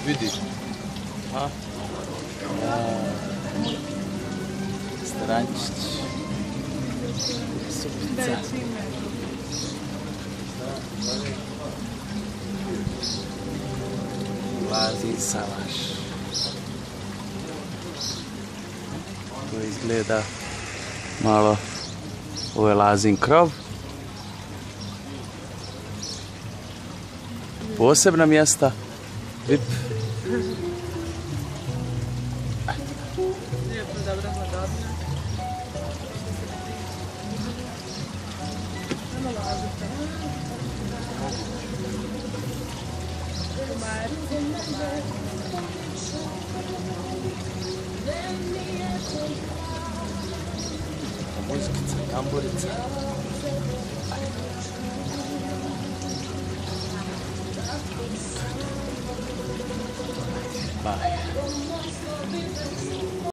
Vidi. A? Strančić. Supica. Lazin salaš. To izgleda malo. Ovo je Lazin krov. Posebna mjesta. VIP. Lijepo, dobra hladovina. Samo lazite. Muzgica, tamburica. Bye.